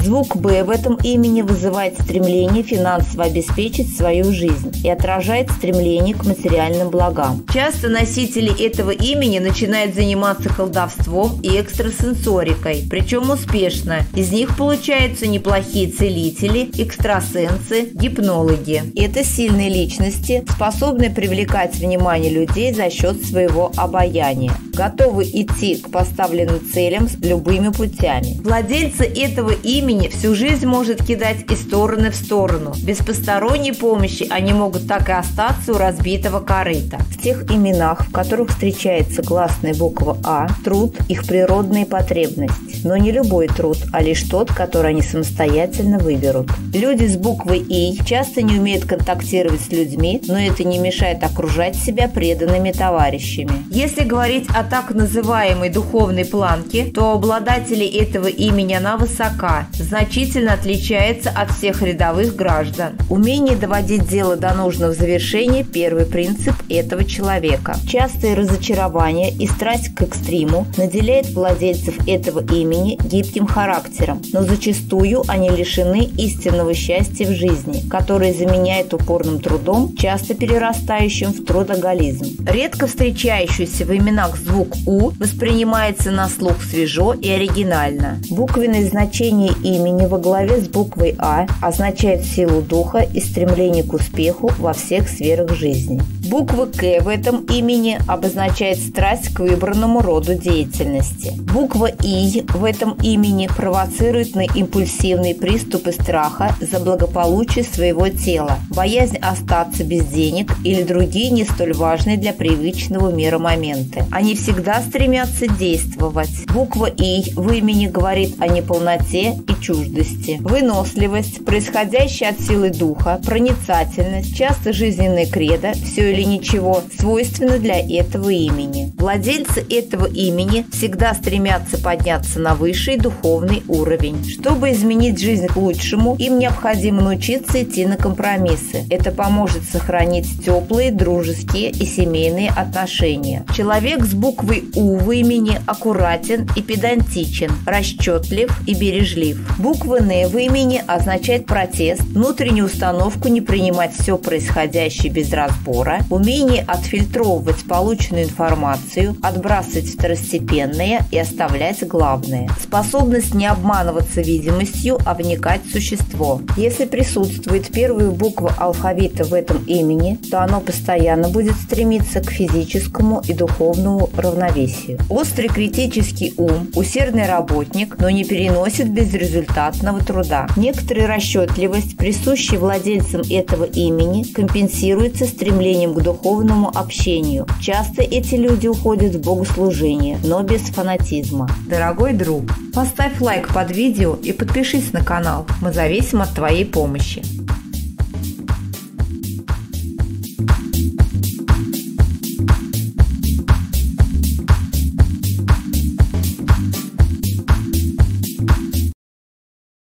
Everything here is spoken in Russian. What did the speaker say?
Звук «Б» в этом имени вызывает стремление финансово обеспечить свою жизнь и отражает стремление к материальным благам. Часто носители этого имени начинают заниматься колдовством и экстрасенсорикой, причем успешно. Из них получаются неплохие целители, экстрасенсы, гипнологи. Это сильные личности, способные привлекать внимание людей за счет своего обаяния, готовы идти к поставленным целям с любыми путями. Владельцы этого имени всю жизнь может кидать из стороны в сторону. Без посторонней помощи они могут так и остаться у разбитого корыта. В тех именах, в которых встречается гласная буква «А», труд – их природная потребность. Но не любой труд, а лишь тот, который они самостоятельно выберут. Люди с буквой «И» часто не умеют контактировать с людьми, но это не мешает окружать себя преданными товарищами. Если говорить о так называемой духовной планке, то у обладателей этого имени она высока, значительно отличается от всех рядовых граждан. Умение доводить дело до нужного завершения – первый принцип этого человека. Частые разочарования и страсть к экстриму наделяют владельцев этого имени гибким характером, но зачастую они лишены истинного счастья в жизни, которое заменяет упорным трудом, часто перерастающим в трудоголизм. Редко встречающийся в именах звук «У» воспринимается на слух свежо и оригинально. Буквенное значение имени во главе с буквой «А» означает силу духа и стремление к успеху во всех сферах жизни. Буква «К» в этом имени обозначает страсть к выбранному роду деятельности. Буква «И» в этом имени провоцирует на импульсивные приступы страха за благополучие своего тела, боязнь остаться без денег или другие не столь важные для привычного мира моменты. Они всегда стремятся действовать. Буква «И» в имени говорит о неполноте и чуждости. Выносливость, происходящая от силы духа, проницательность, часто жизненная кредо, все или ничего, свойственно для этого имени. Владельцы этого имени всегда стремятся подняться на высший духовный уровень. Чтобы изменить жизнь к лучшему, им необходимо научиться идти на компромиссы. Это поможет сохранить теплые, дружеские и семейные отношения. Человек с буквой «У» в имени аккуратен и педантичен, расчетлив и бережлив. Буква «Н» в имени означает протест, внутреннюю установку не принимать все происходящее без разбора, умение отфильтровывать полученную информацию, отбрасывать второстепенное и оставлять главное. Способность не обманываться видимостью, а вникать в существо. Если присутствует первая буква алфавита в этом имени, то оно постоянно будет стремиться к физическому и духовному равновесию. Острый критический ум, усердный работник, но не переносит безрезультатного труда. Некоторая расчетливость, присущая владельцам этого имени, компенсируется стремлением к духовному общению. Часто эти люди уходят в богослужение, но без фанатизма. Дорогой друг, поставь лайк под видео и подпишись на канал. Мы зависим от твоей помощи.